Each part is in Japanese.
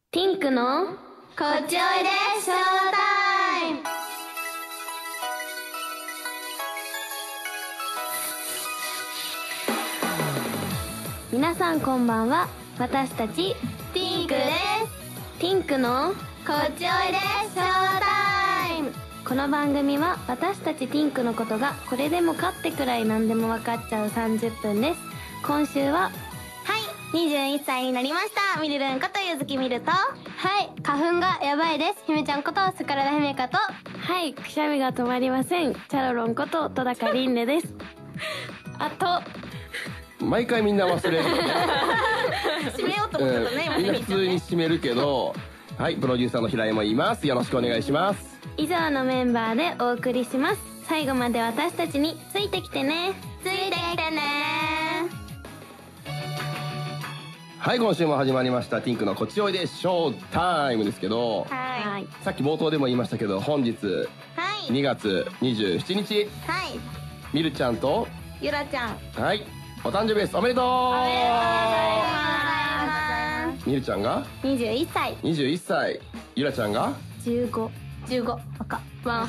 ピンクのこっちおいでショータイム。皆さんこんばんは。私たちピンクです。 ピンクのこっちおいでショータイム。 この番組は私たちピンクのことがこれでもかってくらい何でも分かっちゃう30分です。今週は 21歳になりました。みるるんことゆずきみると、花粉がやばいです。ひめちゃんこと桜田ひめかと、 くしゃみが止まりません。チャロロンこと戸高凛音です。あと毎回みんな忘れる締めようと思ってたね、 みんな普通に締めるけど、はい、プロデューサーの平井もいます。よろしくお願いします。 以上のメンバーでお送りします。最後まで私たちについてきてね。 ついてきてね。 はい、今週も始まりましたピンクのこっちおいでショータイムですけど、 はい。 さっき冒頭でも言いましたけど、本日はい。 2月27日はい。 みるちゃんと、 ゆらちゃん。 はい、お誕生日です。おめでとう。 おめでとうございます。 みるちゃんが 21歳。 21歳、ゆらちゃんが 15。赤。ワン。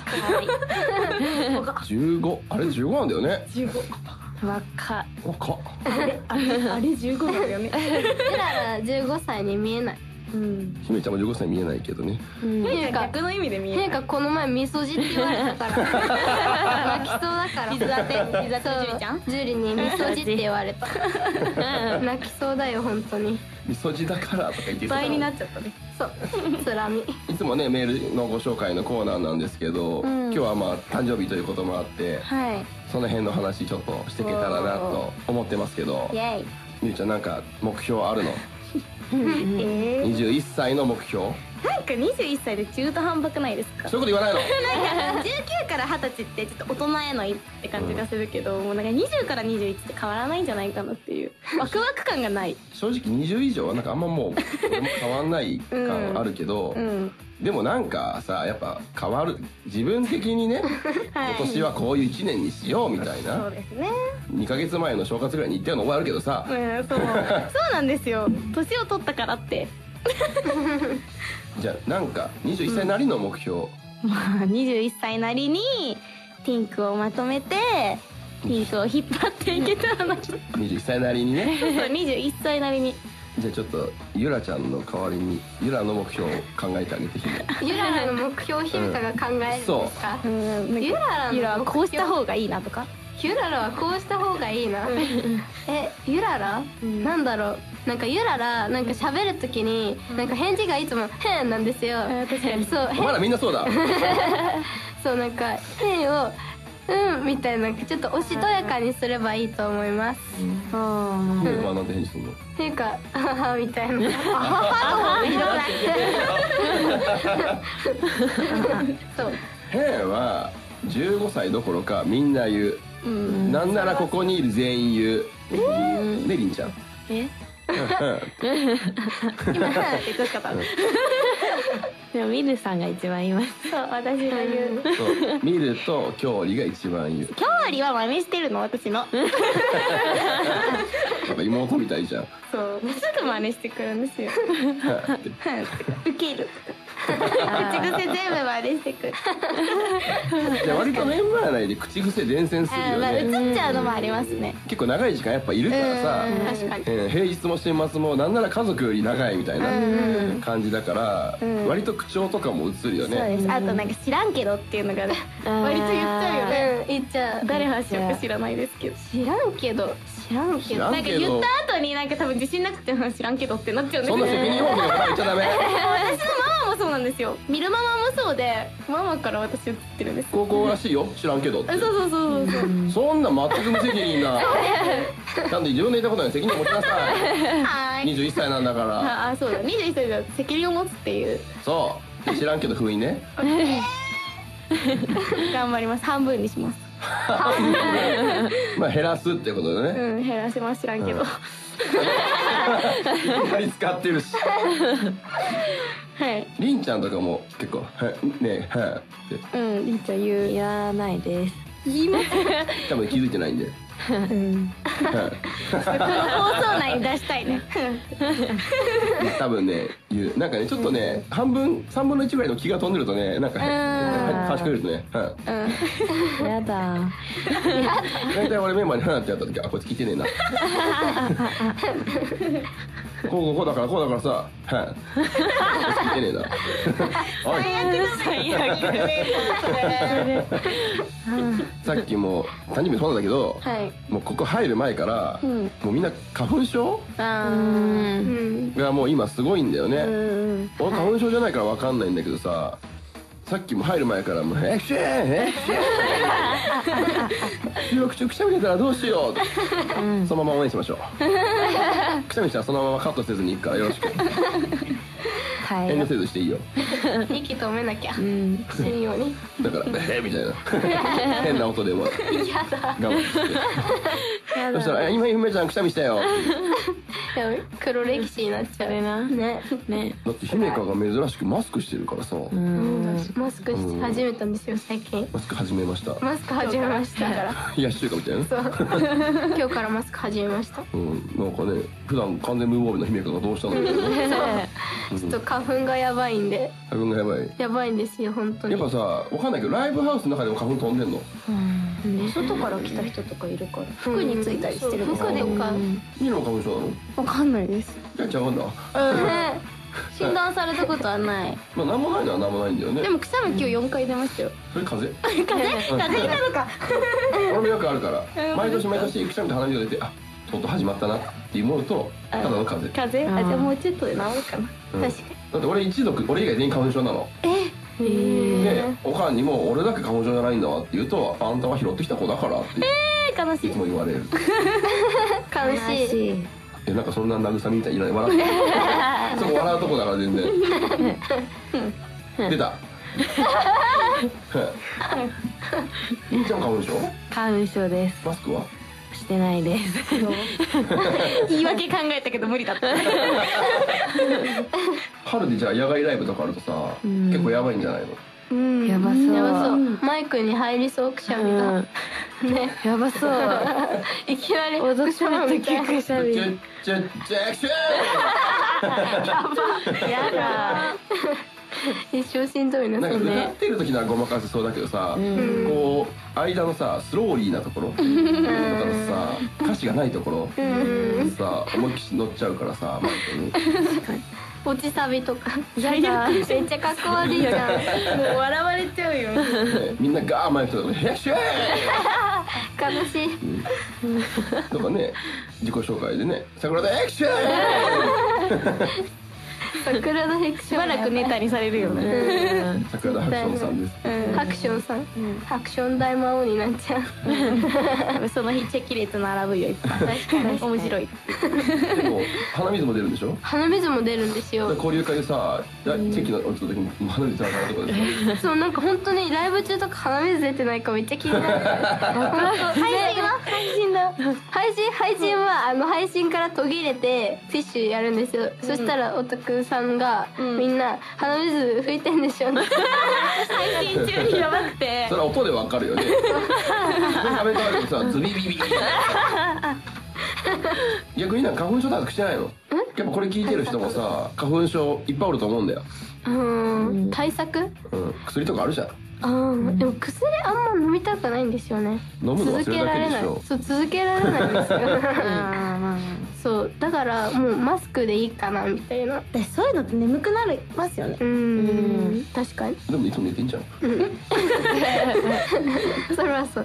15。あれ15なんだよね。 若若っ。 あれ15だよね。うらら15歳に見えない。 ひめちゃんも15歳見えないけどね。 逆の意味で見えない。変化この前みそじって言われたから泣きそうだから。水当てジュリちゃん。ジュリにみそじって言われた。泣きそうだよ本当に。 みそじだからとか言ってた。 倍になっちゃったね。そうつらみ。 いつもねメールのご紹介のコーナーなんですけど、今日はまあ誕生日ということもあって、その辺の話ちょっとしていけたらなと思ってますけど、 イエイ。 みるちゃんなんか目標あるの？21歳の目標？ なんか21歳で中途半端くないですか？ そういうこと言わないの？ なんか19から20歳ってちょっと大人へのって感じがするけど、もうなんか20から21って変わらないんじゃないかなっていうワクワク感がない。 正直20以上はなんかあんまもう俺も変わんない感あるけど、でもなんかさ、やっぱ変わる、自分的にね、今年はこういう1年にしようみたいな。 そうですね。 2ヶ月前の正月ぐらいに言ったような覚えあるけどさ、 そうなんですよ。年を取ったからってじゃあなんか21歳なりの目標、 まあ21歳なりにピンクをまとめてピンクを引っ張っていけたらなと。 21歳なりにね。 そう21歳なりに。 じゃあちょっとゆらちゃんの代わりにゆらの目標を考えてあげて。 ゆららの目標をひめかが考えるんですか？ゆらはこうした方がいいなとか。ゆららはこうした方がいいな。ゆららなんだろう。なんかゆららなんか喋るときになんか返事がいつも変なんですよ。確かにそう。 お前らみんなそうだ。 そうなんか変をみたいなちょっとおしとやかにすればいいと思います。 今なんて返事するの？ っていうかあははみたいな。あははのそう。 変は15歳どころかみんな言う。なんならここにいる全員言う。ね、りんちゃん。 今ってどうし方。 でもミルさんが一番言います。 そう私が言う。 そう見ると京里が一番言う。 京里は真似してるの私の。 なんか妹みたいじゃん。 そうすぐ真似してくるんですよ。ウケる。口癖全部真似してくる。 じゃあ割とメンバー内で口癖伝染するよね。 映っちゃうのもありますね。 結構長い時間やっぱいるからさ、 確かに。 平日も週末もなんなら家族より長いみたいな感じだから、割と口調とかも映るよね。 そうです。あとなんか知らんけどっていうのが割と言っちゃうよね。言っちゃう。誰発祥か知らないですけど。知らんけど。なんか言った後になんか多分自信なくて知らんけどってなっちゃうんですよ。 そんな責任放棄のこと言っちゃダメ。 私のママもそうなんですよ。見るママもそうで、ママから私言ってるんです。 高校らしいよ、知らんけどって。 そう。 そんな全く無責任な。ちゃんと自分で言ったことに責任持ちなさい。21歳なんだから。 あ、そうだ。21歳で責任を持つっていう。 そう。知らんけど封印ね。 頑張ります。半分にします。 まあ減らすってことでね。 減らします。知らんけど。 いきなり使ってるし。りんちゃんとかも結構ねえって。 りんちゃん言わないです。 言います。 多分気づいてないんで。 この放送内に出したいね。 多分ね、なんかね、ちょっとね、3分の1ぐらいの気が飛んでるとね、なんか話しかけるとね、 やだ。 大体俺メンバーに話ってやった時、あ、こいつ聞いてねえな。こうだからさ、聞いてねえな。さっきも誕生日そうなんだけど、もうここ入る前から、もうみんな花粉症がもう今すごいんだよね。俺花粉症じゃないから分かんないんだけどさ、さっきも入る前からもう「エクション収録中くしゃみ出たらどうしよう」そのまま応援しましょう。くしゃみしたらそのままカットせずにいくからよろしく。遠慮せずしていいよ。 息止めなきゃ。死ぬように。 だから「みたいな変な音でも我慢して。そしたら「今ゆめちゃんくしゃみしたよ」。 黒歴史になっちゃうね。 だって姫香が珍しくマスクしてるからさ。 マスクし始めたんですよ最近。 マスク始めました。 マスク始めましたから。 いや週間みたいな。 今日からマスク始めました。 なんかね、普段完全無防備な姫香がどうしたの。 ちょっと花粉がやばいんで。 花粉がやばい。 やばいんですよ本当に。 やっぱさ、わかんないけどライブハウスの中でも花粉飛んでんの。 外から来た人とかいるから服についたりしてるから。 服でか。 いいの花粉症なの？ わかんないです。 じゃあ違うんだ。 診断されたことはない。 まあなんもないのはなんもないんだよね。 でもくしゃみ今日4回出ましたよ。 それ風邪？ 風邪なのか。 俺もよくあるから。毎年くしゃみと鼻水が出て、あ、とうとう始まったなって思うとただの風邪。 風邪？じゃあもうちょっとで治るかな。確かに。 だって俺以外全員花粉症なの。で、おかんにも俺だけ花粉症じゃないんだわって言うと、あんたは拾ってきた子だからって悲しい。 いつも言われる。 悲しい。 なんかそんな慰めみたいに笑ってそこ笑うとこだから全然出た。みーちゃん花粉症？ 花粉症です。 マスクは？ してないです。言い訳考えたけど無理だった。 春でじゃあ野外ライブとかあるとさ、結構やばいんじゃないの？ やばそう。 マイクに入りそうくしゃみが。ね、 やばそう。 いきなり踊ってる時くしゃみ。 ジャクション。 やだ。一生しんどいな。 なんか歌ってる時ならごまかせそうだけどさ、こう間のさスローリーなところとかのさ歌詞がないところさ思いっきり乗っちゃうからさ、マイクに。 落ちサビとか。めっちゃかっこ悪いじゃん。もう笑われちゃうよ。 みんなガーマイクとかヘクション。 悲しい。 とかね、自己紹介でね、桜田ヘクション。 桜田ヘクション。 しばらくネタにされるよね。 桜田ハクションさんです。 ハクションさん。ハクション大魔王になっちゃう。 その日チェキ列並ぶよいっぱい。確かに面白い。 でも鼻水も出るんでしょ？ 鼻水も出るんですよ。 交流会でさ、チェキの落ちた時に鼻水出なかったとかでさ。そう、なんか本当にライブ中とか鼻水出てないかめっちゃ気になる。配信は配信から途切れてティッシュやるんですよ。そしたらオタクさんがみんな鼻水拭いてんでしょ。配信中にやばくて。 それは音でわかるよね。食べたらさ、ズビビビ。逆に花粉症対策してないの？やっぱこれ聞いてる人もさ、花粉症いっぱいおると思うんだよ。 対策？ 薬とかあるじゃん。 でも薬あんま飲みたくないんですよね。 飲むの忘れるだけでしょ。 そう、続けられないんですよ。そうだからもうマスクでいいかなみたいな。 そういうのって眠くなりますよね。 確かに。 でもいつも寝てんじゃん。 それはそう。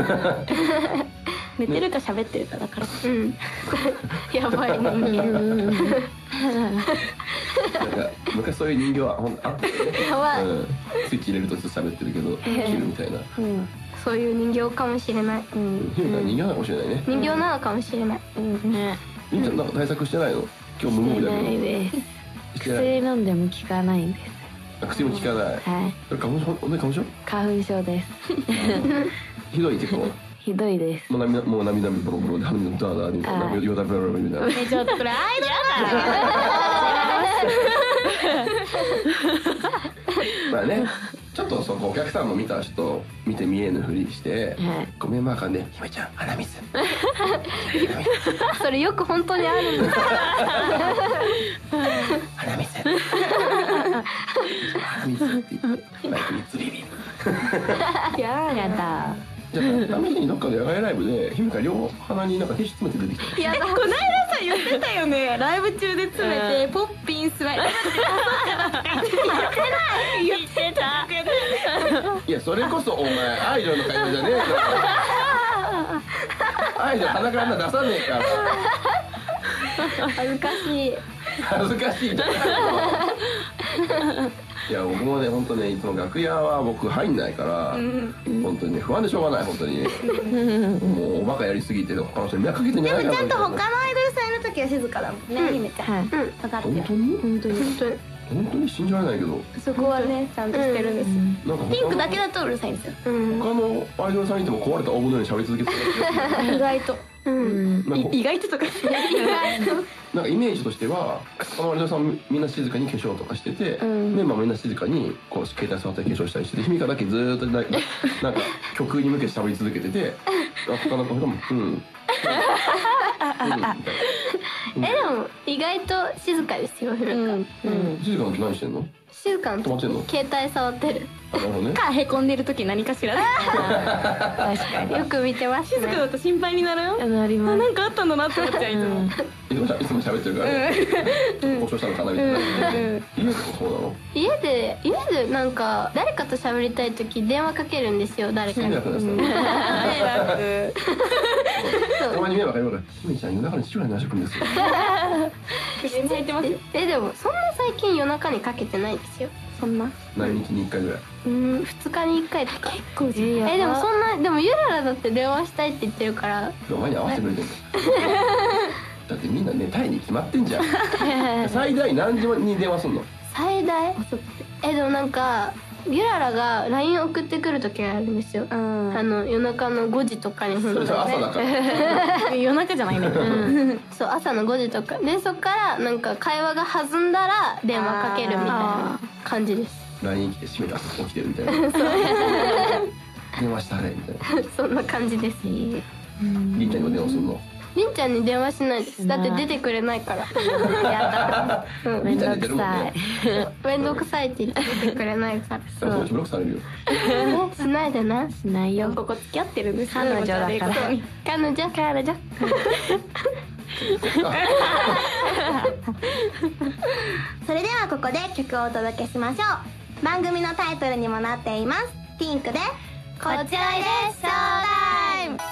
寝てるか喋ってるかだから。 やばい人間。 なんか昔そういう人形はあったよね。 やばい。 スイッチ入れるとちょっと喋ってるけど切るみたいな。 そういう人形かもしれない。 人形なのかもしれないね。 人形なのかもしれない。 みんちゃんなんか対策してないの？今日無防備だけど。 ないです。薬飲んでも効かないんです。 薬も効かない。はい。それ花粉症？ 花粉症です。 ひどい結構。 ひどいです。 もう涙ボロボロで鼻水ダーダーみたいな、よだブラブラみたいな。 ちょっとこれアイドルだ。 まあね、ちょっとそうお客さんも見た人見て見えぬふりして「ごめんまあかんね姫ちゃん鼻水」 それよく本当にあるんです鼻水鼻水って言ってマイクにズリリンやだ。 じゃあ試しにどっかの野外ライブで姫が両鼻になんかティッシュ詰めて出てきた。 いやこの間さ言ってたよね。ライブ中で詰めてポッピンスマイル言ってた。 いやそれこそお前アイドルの会話じゃねえからアイドル鼻から出さねえから恥ずかしい。 恥ずかしいじゃないの。いや僕もね本当ねいつも楽屋は僕入んないから本当にね不安でしょうがない本当にもうおバカやりすぎて他の人に迷惑かけてんじゃないかな。 ちゃんと他のアイドルさんいる時は静かだもんね姫ちゃん。分かってる。 本当に本当に信じられないけどそこはねちゃんとしてるんですよ。 なんかピンクだけだとうるさいんですよ。 他のアイドルさんいても壊れたオーブのように喋り続けてる。 意外と意外ととかなんかイメージとしては他のアイドルさんみんな静かに化粧とかしててメンバーみんな静かにこう携帯触ったり化粧したりしてて姫香だけずーっとなんか曲に向けて喋り続けてて他の人もみたいな。 でも意外と静かですよ古川。 静かな時何してんの？ 静かな止まってんの？ 携帯触ってる。 なるほどね。 かへこんでる時何かしら。 確かに。 よく見てます静かだと心配になるよ。 なります。 なんかあったんだなって思っちゃういつも。 いつも喋ってるから故障したのかなみたいな。家でもそうなの？ 家でなんか誰かと喋りたい時電話かけるんですよ誰かに。 迷惑なやつだ。たまに迷惑かけるから姫ちゃん夜中に父親に話してくるんですよ。 全然言ってますよ。 でもそんな最近夜中にかけてないですよ。そんな何日に1回ぐらい。 2日に1回とか。結構でもそんなでもゆららだって電話したいって言ってるから。 お前に合わせてくれてんだ。だってみんな寝たいに決まってんじゃん。最大何時に電話すんの？ 最大でもなんかゆららが LINE 送ってくる時があるんですよ。夜中の5時とかに。 それ朝だから。 夜中じゃないね。 そう朝の5時とかでそっからなんか会話が弾んだら電話かけるみたいな感じです。 LINE 来て閉めた起きてるみたいな。電話したねみたいな。 そんな感じです。 りんちゃんにも電話すんの？ りんちゃんに電話しないです。だって出てくれないから。やだ。 りんちゃん寝てるもんね。 めんどくさいって言って出てくれないから。 そのうちブロックされるよ。 しないでな。 しないよ。 ここ付き合ってるんです。 彼女だから。 彼女。 それではここで曲をお届けしましょう。番組のタイトルにもなっています。ピンクでこっちおいでショータイム。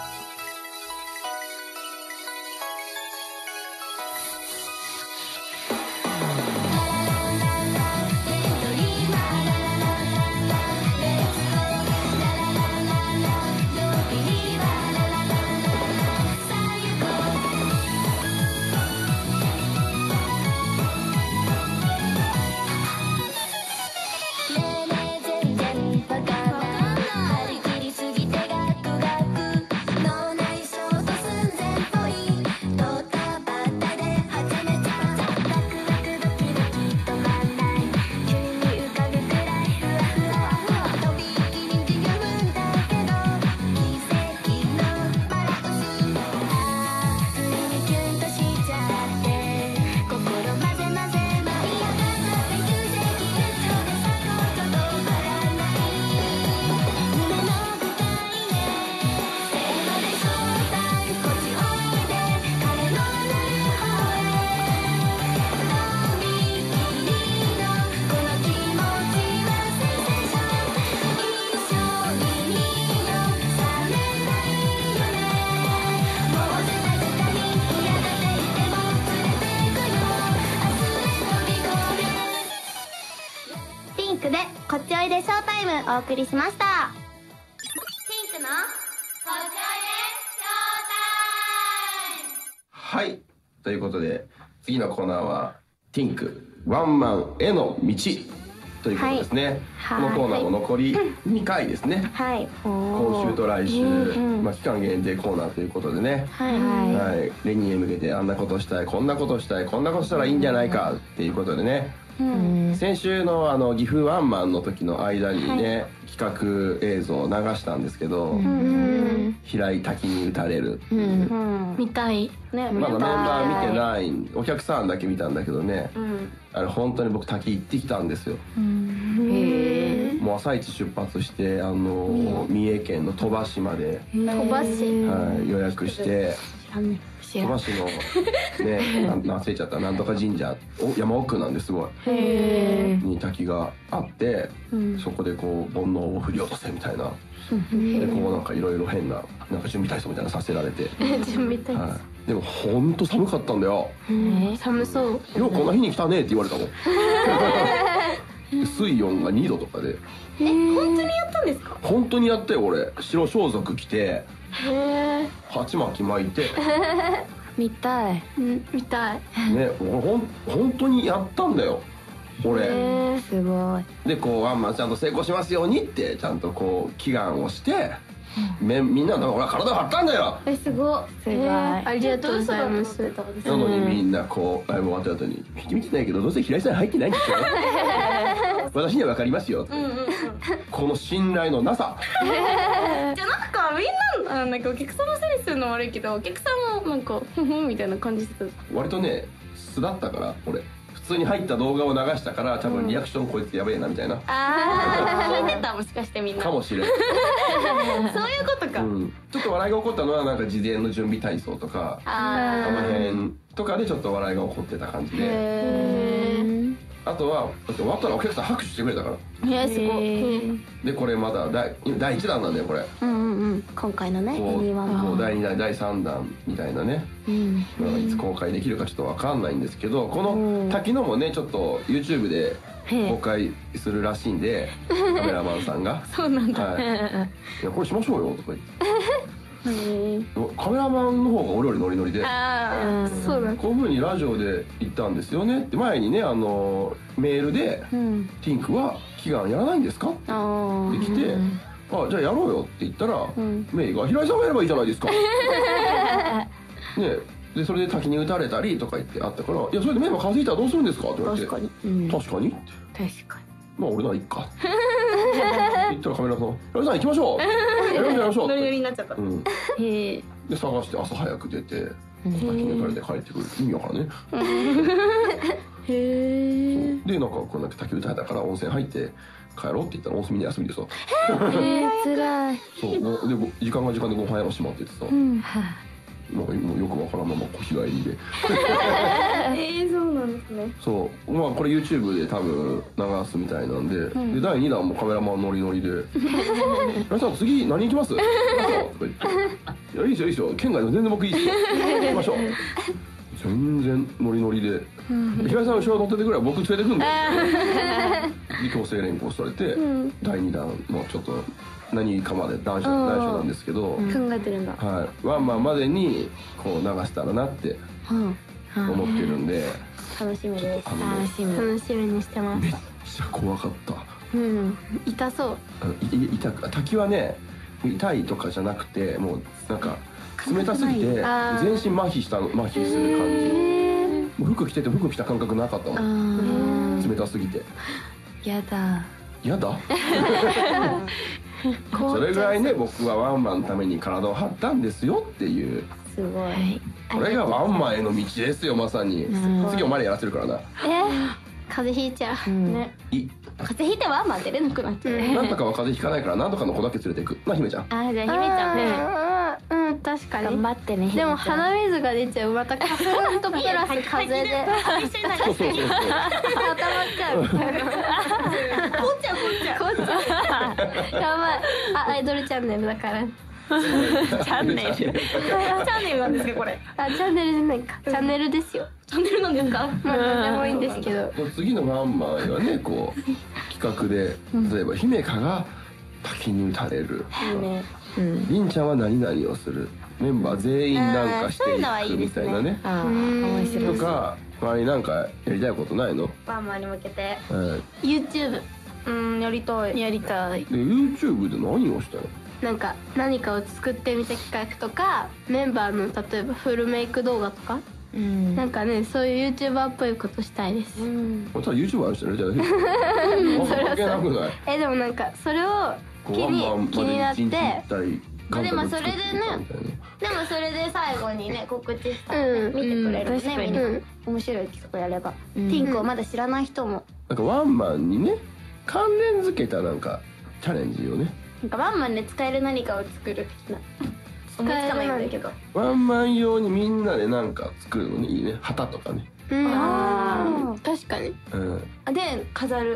こっちおいでショータイムお送りしました。ピンクのこっちおいでショータイム。 はい、ということで次のコーナーはティンクワンマンへの道ということですね。このコーナーも残り2回ですね。 はい。 今週と来週、期間限定コーナーということでね。はい。レニーへ向けてあんなことしたい、こんなことしたい、こんなことしたらいいんじゃないかっていうことでね。 先週の岐阜ワンマンの時の間にね、企画映像を流したんですけど、平井滝に打たれる、 見たいね。まだメンバー見てない、お客さんだけ見たんだけどね、あれ本当に僕滝行ってきたんですよ。もう朝一出発して三重県の鳥羽市まで予約して、鳥羽市のね忘れちゃったなんとか神社山奥なんですごいに滝があって、そこでこう煩悩を振り落とせみたいな、でこうなんかいろいろ変ななんか準備体操みたいなのさせられて準備体操、 でもほんと寒かったんだよ。 寒そう。 ようこんな日に来たねって言われたもん。水温が2度とかで。 本当にやったんですか？ 本当にやったよ俺。白装束着て鉢巻き巻いて。 見たい。 見たいね、本当にやったんだよ俺。 すごい。 でこうワンマンちゃんと成功しますようにってちゃんとこう祈願をしてみんな俺は体を張ったんだよ。 すごい。 すごい。 ありがとうございます。 なのにみんなこうライブ終わった後に「見てないけどどうせ平井さん入ってないんですよ」私には分かりますよって、この信頼のなさ。 じゃあなんかみんななんかお客さんのせいにするの悪いけど、お客さんもなんかふふんみたいな感じしてた。 割とね素だったから俺普通に入った動画を流したから多分リアクションこいつやべえなみたいな、 聞いてたもしかしてみんな。 かもしれん。 そういうことか。 ちょっと笑いが起こったのはなんか事前の準備体操とかあの辺とかでちょっと笑いが起こってた感じで、あとはだって終わったらお客さん拍手してくれたから。 すごい。 でこれまだ第1弾なんだよこれ。 今回のねもう第2弾第3弾みたいなね、いつ公開できるかちょっと分かんないんですけど、この滝野もねちょっと YouTube で公開するらしいんで、カメラマンさんがそうなんだ。 いやこれしましょうよとか言ってカメラマンの方が俺よりノリノリで、 そうだ。 こういう風にラジオで言ったんですよねって前にねメールで「ティンクは祈願やらないんですか?」って来て「あじゃあやろうよ」って言ったらメイが「平井さんがやればいいじゃないですか」ねでそれで滝に打たれたりとか言ってあったから「いやそれでメンバー風邪ひいたらどうするんですか?」って言われて「確かに」って確かに。 まあ俺ならいっかって言ったらカメラさん「平井さん行きましょうやりましょう」 ノリノリになっちゃった。 で探して朝早く出て滝に打たれて帰ってくる意味わからんね。でなんかこんだけ滝打たれたから温泉入って帰ろうって言ったら温泉みんな休みでさ。 つらい。 そうで時間が時間でご飯屋も閉まっててさ、なんかもうよくわからんまま小日帰りで。 そうなんですね。 そうまあこれ YouTube で多分流すみたいなんで、で第2弾もカメラマンノリノリで「皆さん次何行きます?」とか言って「いやいいですよいいですよ県外でも全然僕いいですよ行きましょう」全然ノリノリで平井さん後ろ乗っててくらい僕連れてくんだよ。で強制連行されて第2弾のちょっと何かまで内緒なんですけど、 考えてるんだ。 ワンマンまでにこう流したらなって思ってるんで、 楽しみです。 楽しみにしてます。 めっちゃ怖かった。 痛そう。 滝はね痛いとかじゃなくてもうなんか冷たすぎて全身麻痺する感じ。もう服着てて服着た感覚なかったもん。冷たすぎて。 やだ。 やだ。それぐらいね僕はワンマンのために体を張ったんですよっていう。 すごい。 これがワンマンへの道ですよまさに。次お前らやらせるからな。 風邪ひいちゃう。ね。 風邪ひいてワンマン出れなくなっちゃう。 なんとかは風邪ひかないからなんとかの子だけ連れていく。な姫ちゃん。 じゃあ姫ちゃんね。 確かに。 頑張ってね。 でも鼻水が出ちゃう。また花粉とプラス風でそうそうそうそう。 固まっちゃう。 凍っちゃう。 やばい。アイドルチャンネルだから。 チャンネル。 チャンネルなんですかこれ。 チャンネルじゃないか。チャンネルですよ。 チャンネルなんですか。 まあ何でもいいんですけど。 次のワンマンはねこう企画で例えば姫香が滝に打たれる。りんちゃんは何々をする。メンバー全員なんかしていくみたいなね。 面白い。 とか周りなんかやりたいことないの？ ワンマンに向けて。 YouTube。 やりたい。 やりたい。 で YouTube で何をしたの？ なんか何かを作ってみた企画とかメンバーの例えばフルメイク動画とかなんかね、そういう YouTuber っぽいことしたいです。 ただ YouTuber の人やるじゃないですか。 でもなんかそれを気になって、 でもそれで最後にね告知したら見てくれるね、みんな面白い企画やれば。ティンクをまだ知らない人もなんかワンマンにね関連付けたなんかチャレンジをね、 なんかワンマンで使える何かを作る的な、思いつかないんだけど、 ワンマン用にみんなでなんか作るのにいいね。旗とかね。 確かに。 で飾る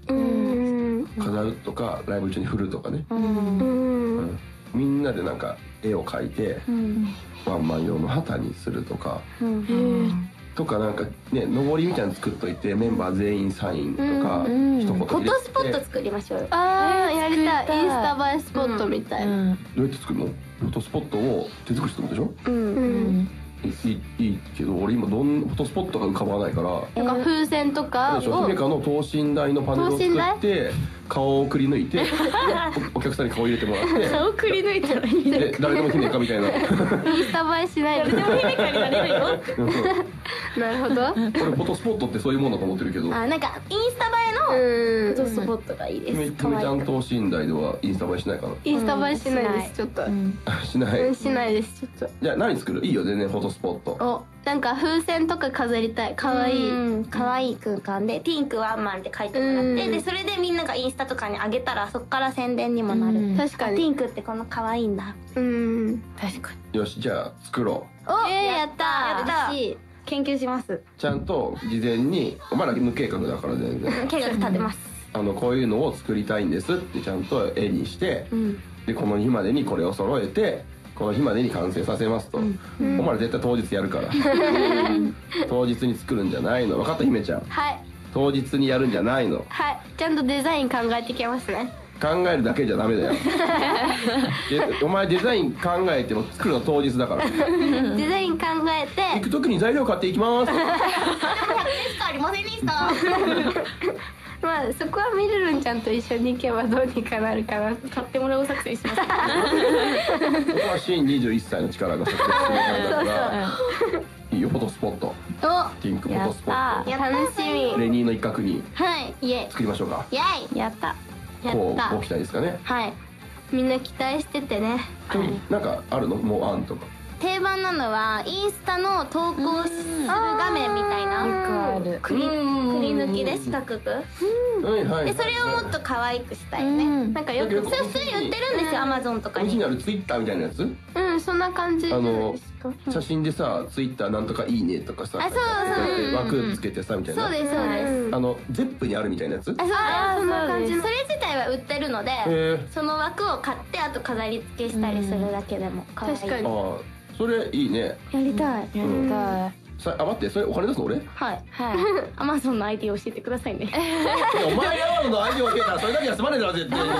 とかライブ中に振るとかね。みんなでなんか絵を描いてワンマン用の旗にするとか、とかなんかね、のぼりみたいなの作っといてメンバー全員サインとか一言入れて、 フォトスポット作りましょうよ。 やりたい。インスタ映えスポットみたい。 どうやって作るの？フォトスポットを手作りするんでしょ？いいけど俺今どんなフォトスポットが浮かばないから、 なんか風船とかを姫香の等身大のパネルを作って顔をくり抜いてお客さんに顔入れてもらって顔くり抜いたらいいで誰でも姫香みたいなインスタ映えしないで誰でも姫香になれるよってなるほど。 俺フォトスポットってそういうものだと思ってるけど、 なんかインスタ映えのフォトスポットがいいです。 姫ちゃん等身大ではインスタ映えしないかな。 インスタ映えしないですちょっと。 しないしないですちょっと。 じゃあ何作る？いいよ全然フォトスポット。 なんか風船とか飾りたい。かわいい空間でティンクワンマンって書いてもらって、でそれでみんながインスタとかに上げたらそっから宣伝にもなる。 確かにティンクってこの可愛いんだ。 確かに。 よしじゃあ作ろう。 やった研究します。 ちゃんと事前にお前ら無計画だから全然計画立てます。 こういうのを作りたいんですってちゃんと絵にして、でこの日までにこれを揃えてこの日までに完成させますと、お前ら絶対当日やるから当日に作るんじゃないの。分かった姫ちゃん。当日にやるんじゃないの。 ちゃんとデザイン考えてきますね。 考えるだけじゃダメだよお前デザイン考えても作るの当日だからデザイン考えて行く時に材料買っていきます 100円しかありませんでしたまあそこはミルルンちゃんと一緒に行けばどうにかなるかな。 買ってもらう作戦しますここは新21歳の力が作成してるからいいよフォトスポット。ティンクフォトスポット楽しみ。 レニーの一角に作りましょうか。 やったこうご期待ですかね。 みんな期待しててね。 なんかあるの？もう案とか定番なのはインスタの投稿する画面みたいなくり抜きで四角くでそれをもっと可愛くしたいね。なんかよくそれ普通に売ってるんですよ、アマゾンとかに。 オリジナルツイッターみたいなやつ。 そんな感じ。 写真でさツイッターなんとかいいねとかさ枠つけてさみたいな。 そうですそうです。 ゼップにあるみたいなやつ。 そんな感じ。 それ自体は売ってるのでその枠を買ってあと飾り付けしたりするだけでも可愛い。 確かに。 それいいね。 やりたい。 待ってそれお金出すの俺？ アマゾンの ID 教えてくださいね。 お前にアマゾンの ID 教えたらそれだけは済まねえだろ絶対に。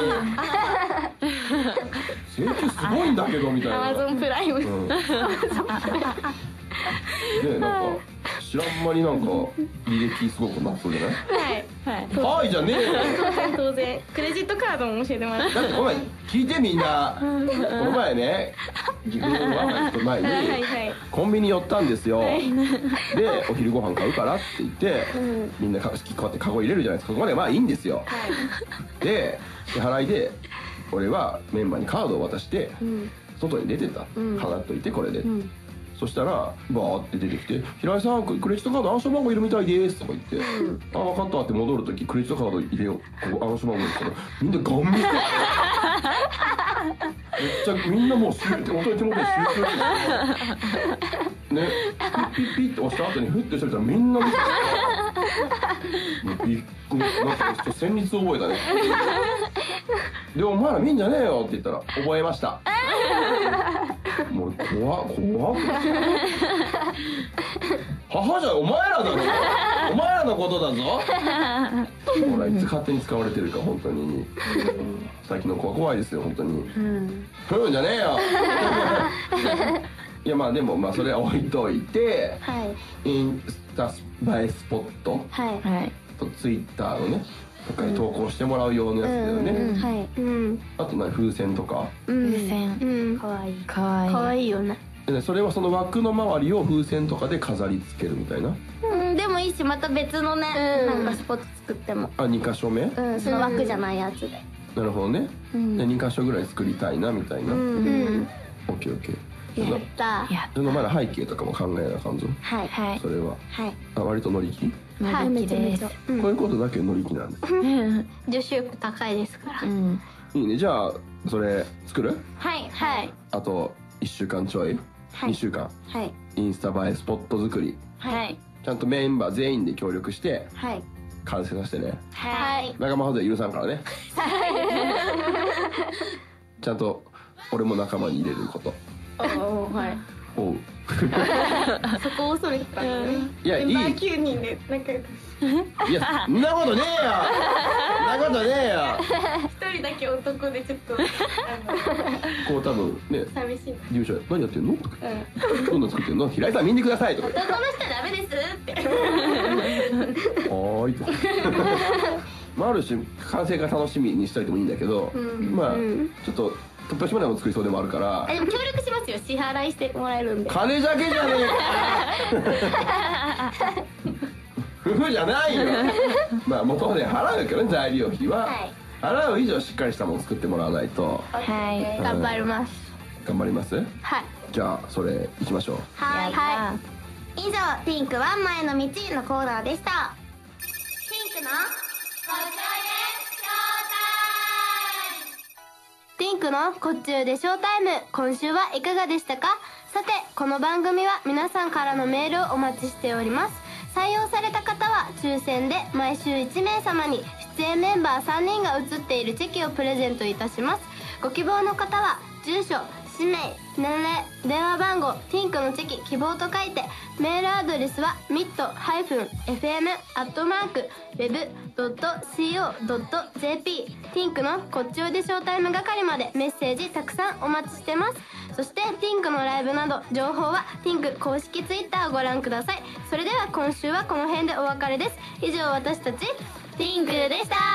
請求すごいんだけどみたいな。 アマゾンプライム。 なんか知らん間になんか履歴すごくなっそうじゃない？はいじゃねえ。 当然クレジットカードも教えてもらって。 だってこの前聞いてみんな。この前ね自分は前にコンビニ寄ったんですよ。でお昼ご飯買うからって言ってみんなこうやってカゴ入れるじゃないですか。そこまでまあいいんですよ。で支払いで俺はメンバーにカードを渡して外に出てた。払っといてこれで。そしたらバーって出てきて「平井さんクレジットカード暗証番号いるみたいです」とか言って「あ分かった」って戻る時クレジットカード入れようここ暗証番号ですからみんなガン見てめっちゃみんなもう手元に集中してねピッピッって押した後にフッてしてたらみんな見てびっくりなんかちょっと旋律覚えたね。でお前ら見んじゃねえよって言ったら覚えました。もう怖っ母じゃお前らだぞお前らのことだぞ。ほらいつ勝手に使われてるか本当に最近の子は怖いですよ本当に。ふんじゃねえよ。いやまあでもまあそれは置いといてインスタ映えスポットとツイッターのねとかに投稿してもらう用のやつだよね。あと風船とか。 風船かわいいよね。 それはその枠の周りを風船とかで飾り付けるみたいな。 でもいいし、また別のね、なんかスポット作っても。 あ、2箇所目？ その枠じゃないやつで。 なるほどね。で2箇所ぐらい作りたいなみたいな。オッケーオッケー。 やった。 そのまだ背景とかも考えな感じ。 はいはい。 それは。はい。あ、割と乗り気？ はい、めちゃめちゃ。こういうことだけ乗り気なんです。 女子力高いですから。 いいね。じゃあそれ作る？ はいはい。 あと1週間ちょい。2週間。はい。インスタ映えスポット作り。はい。ちゃんとメンバー全員で協力して。はい。完成させてね。はい。仲間外れ許さんからね。ちゃんと俺も仲間に入れること。はい。おう。 そこを恐れてたのね。 いや、いい。 メンバー9人で仲良く。 いや、そんなことねえよ。そんなことねえよ。 一人だけ男でちょっと。こう多分ね。 寂しい。 事務所何やってんのとか。どんな作ってんの？平井さん見んでくださいとか。 男の人ダメですって。 はーいと。まあある種完成が楽しみにしといてもいいんだけど、まあちょっと。突拍子もないも作りそうでもあるから。 でも協力しますよ。支払いしてもらえるんで。 金だけじゃねえか。夫婦じゃないよ。まあ元で払うけどね、材料費は。払う以上しっかりしたもの作ってもらわないと。 はい。頑張ります。 頑張ります。はい。じゃあそれ行きましょう。 はいはい。以上ピンクワン前の道のコーナーでした。ピンクのピンクのこっちゅうでショータイム、今週はいかがでしたか？さて、この番組は皆さんからのメールをお待ちしております。採用された方は抽選で毎週1名様に出演メンバー3人が写っているチェキをプレゼントいたします。ご希望の方は住所、氏名、年齢、電話番号、ピンクのチェキ希望と書いて、メールアドレスは mit-fm@web.co.jp ピンクのこっちおいでショータイム係までメッセージたくさんお待ちしてます。そしてピンクのライブなど情報はピンク公式ツイッターをご覧ください。それでは今週はこの辺でお別れです。以上私たちピンクでした。